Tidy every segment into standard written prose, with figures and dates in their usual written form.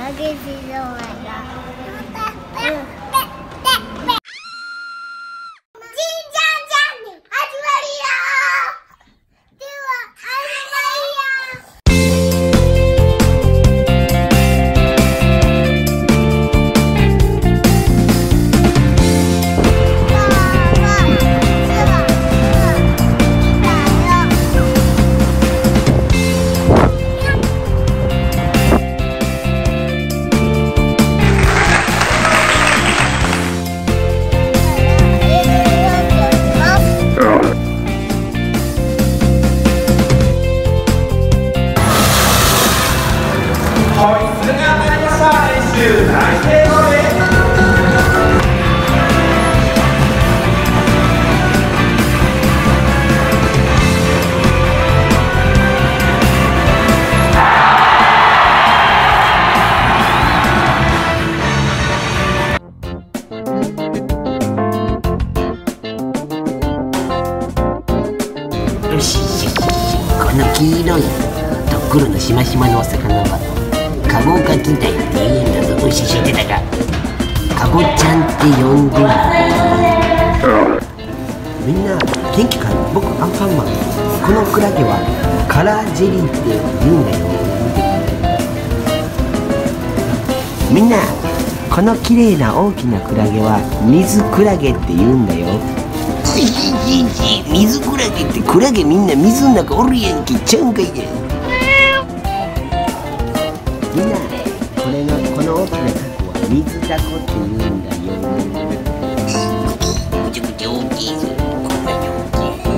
けしそうやな。 よし、この黄色いとっくろのしましまのお魚はカゴガキダイって言うんだぞ。よし、知ってたか。カゴちゃんって呼んでる。みんな元気かい？僕アンパンマン。このクラゲはカラージェリーって言うんだよ。みんなこの綺麗な大きなクラゲは水クラゲって言うんだよ。水クラゲってクラゲみんな水の中おるやんけ。ちゃうんかいで。みんなこの大きなタコは水タコって言うんだよ。むちゃくちゃ大きいぞ。こんなに大きい。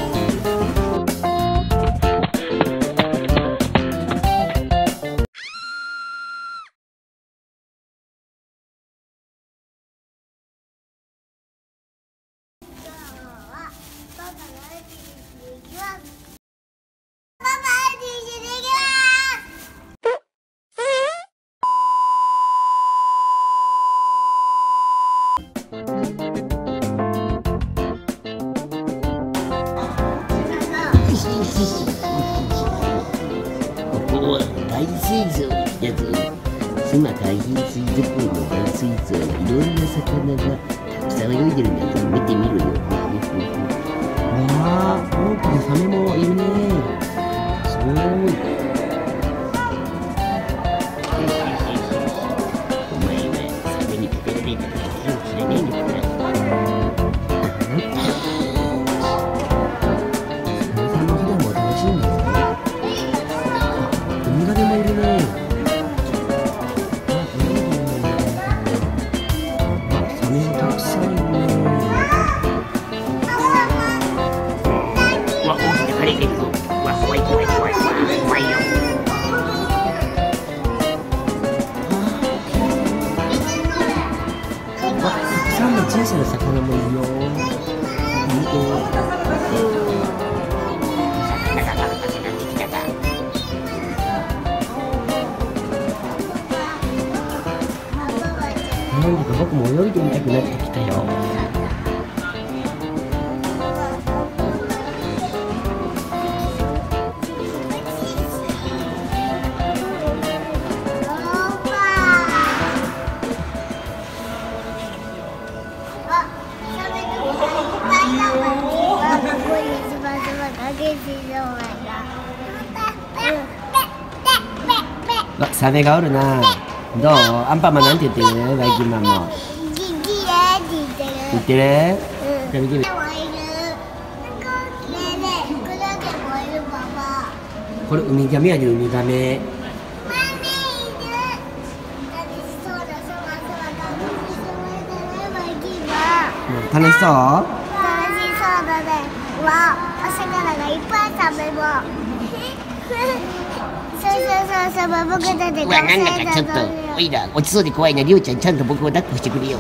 ここは大水槽に来たぞ。須磨海浜水族館の大水槽にいろんな魚がたくさん泳いでるんだけど、見てみるよ。わあ、大きなサメもいるね。すごい。お前はサメに食べられたら手を切らないのかな。サメさんの普段も楽しいんですね。ウミガメもいるね。サメもたくさんいるね。うわ、大きなカレーがいるぞ。うわ、怖い怖い怖い怖いよ。たくさんの小さな魚もいるよ。見て。なんだか僕も泳いでみたくなってきたよ。あ、サメがおるな。どう？アンパンマンなんて言ってる？バイキンマンも。言ってる？じゃあ見てみ。これウミガメやで、ウミガメ。楽しそう？楽しそうだね。わ、お魚がいっぱい食べる。そう僕たちが。うわ、なんだかちょっとおいら落ちそうで怖いな。りょうちゃんちゃんと僕を抱っこしてくれよ。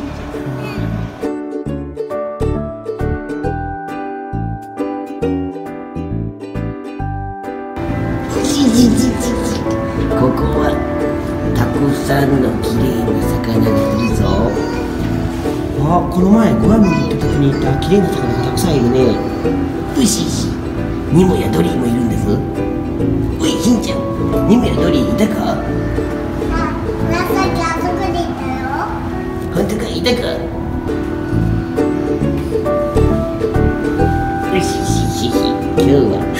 ここはたくさんの綺麗な魚がいるぞ。あ、この前グアムに行った時にいた綺麗な魚がたくさんいるね。うしニモやドリーもいるんです。おい、しんちゃん、ニモやドリーいたか？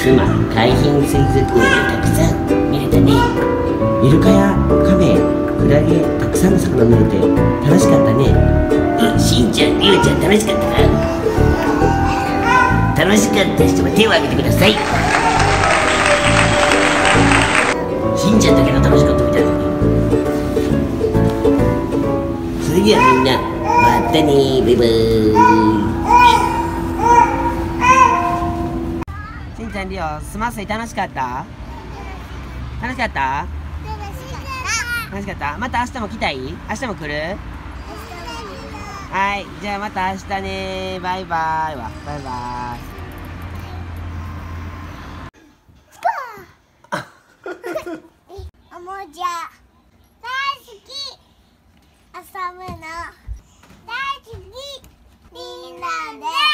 須磨海浜水族館でたくさん見れたね。 イルカやカメ、クラゲ、たくさんの魚見れて楽しかったね。 しんちゃん、りゅうちゃん楽しかったか？楽しかった人は手を挙げてください。しんちゃんだけが楽しかったみたいだね。それではみんな、またね、バイバイ。 しんちゃん、りょう、スマスイ楽しかった？楽しかった？楽しかった。また明日も来たい？明日も来る？はい、じゃあまた明日ね。バイバイ。バイバイ。 おもちゃ大好き、遊ぶの大好き、みんなで